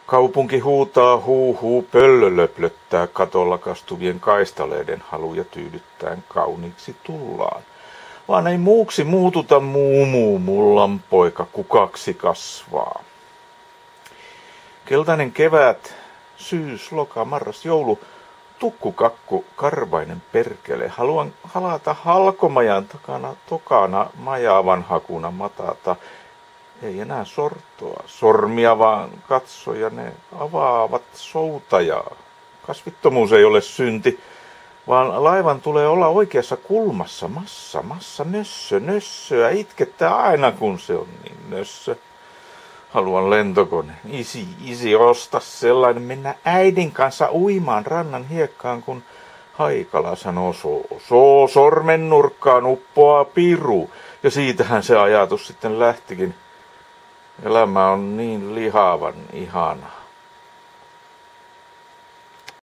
Kaupunki huutaa huu, pöllö löplöttää katolla kastuvien kaistaleiden haluja tyydyttäen kauniiksi tullaan. Vaan ei muuksi muututa mullan poika kukaksi kasvaa. Keltainen kevät, syys, loka, marras, joulu, tukkukakku, karvainen perkele. Haluan halata halkomajan tokana majaavan hakuna matata. Ei enää sortoa, sormia vaan katsoja, ne avaavat soutajaa. Kasvittomuus ei ole synti, vaan laivan tulee olla oikeassa kulmassa, massa, nössöä, itkettää aina kun se on niin nössö. Haluan lentokone, isi, osta sellainen, mennä äidin kanssa uimaan rannan hiekkaan, kun Haikala sanoo sormen nurkkaan uppoaa piru. Ja siitähän se ajatus sitten lähtikin. Elämä on niin lihavan ihana.